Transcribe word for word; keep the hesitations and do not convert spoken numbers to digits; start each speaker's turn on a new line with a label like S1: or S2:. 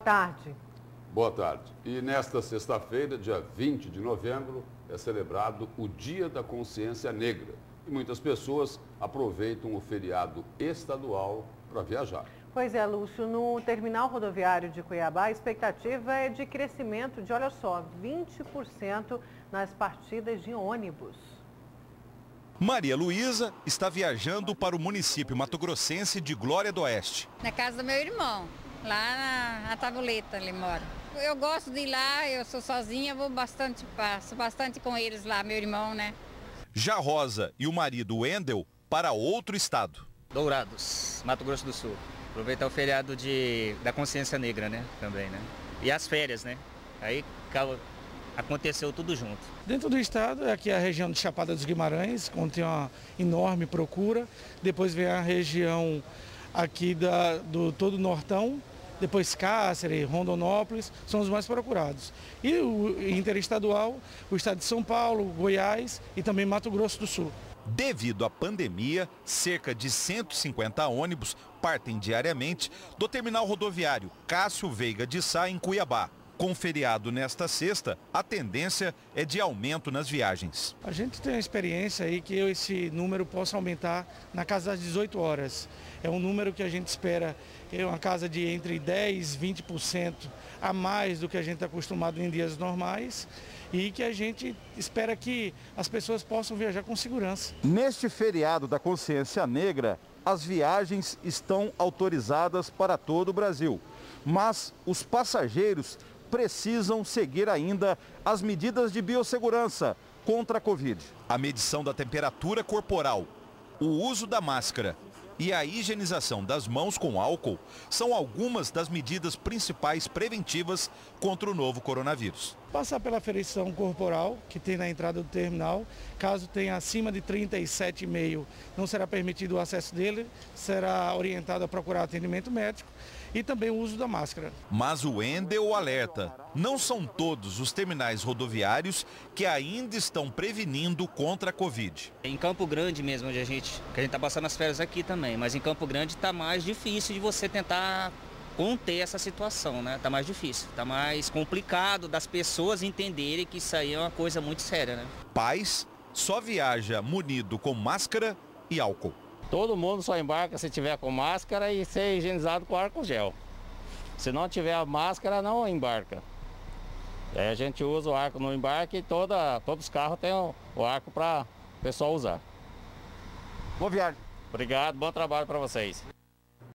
S1: Tarde.
S2: Boa tarde. E nesta sexta-feira, dia vinte de novembro, é celebrado o Dia da Consciência Negra. E muitas pessoas aproveitam o feriado estadual para viajar.
S1: Pois é, Lúcio, no terminal rodoviário de Cuiabá, a expectativa é de crescimento de, olha só, vinte por cento nas partidas de ônibus.
S3: Maria Luísa está viajando para o município mato-grossense de Glória do Oeste.
S4: Na casa do meu irmão, lá na, na Tabuleta, ele mora. Eu gosto de ir lá, eu sou sozinha, vou bastante, passo bastante com eles lá, meu irmão, né?
S3: Já Rosa e o marido Wendel para outro estado.
S5: Dourados, Mato Grosso do Sul. Aproveitar o feriado de, da consciência negra, né, também, né? E as férias, né? Aí aconteceu tudo junto.
S6: Dentro do estado, aqui é a região de Chapada dos Guimarães, onde tem uma enorme procura. Depois vem a região aqui da, do todo o Nortão, depois Cáceres, Rondonópolis, são os mais procurados. E o interestadual, o estado de São Paulo, Goiás e também Mato Grosso do Sul.
S3: Devido à pandemia, cerca de cento e cinquenta ônibus partem diariamente do terminal rodoviário Cássio Veiga de Sá, em Cuiabá. Com feriado nesta sexta, a tendência é de aumento nas viagens.
S6: A gente tem a experiência aí que esse número possa aumentar na casa das dezoito horas. É um número que a gente espera, é uma casa de entre dez e vinte por cento a mais do que a gente está acostumado em dias normais e que a gente espera que as pessoas possam viajar com segurança.
S7: Neste feriado da Consciência Negra, as viagens estão autorizadas para todo o Brasil, mas os passageiros precisam seguir ainda as medidas de biossegurança contra a Covid.
S3: A medição da temperatura corporal, o uso da máscara e a higienização das mãos com álcool são algumas das medidas principais preventivas contra o novo coronavírus.
S6: Passar pela aferição corporal, que tem na entrada do terminal, caso tenha acima de trinta e sete vírgula cinco, não será permitido o acesso dele, será orientado a procurar atendimento médico e também o uso da máscara.
S3: Mas o Wendel alerta, não são todos os terminais rodoviários que ainda estão prevenindo contra a Covid.
S5: Em Campo Grande mesmo, onde a gente, que a gente está passando as férias aqui também, mas em Campo Grande está mais difícil de você tentar conter essa situação, né? Tá mais difícil, tá mais complicado das pessoas entenderem que isso aí é uma coisa muito séria, né?
S3: Pais só viaja munido com máscara e álcool.
S8: Todo mundo só embarca se tiver com máscara e ser higienizado com álcool gel. Se não tiver a máscara, não embarca. Aí a gente usa o arco no embarque e toda, todos os carros têm o, o arco para o pessoal usar.
S7: Boa viagem.
S8: Obrigado, bom trabalho para vocês.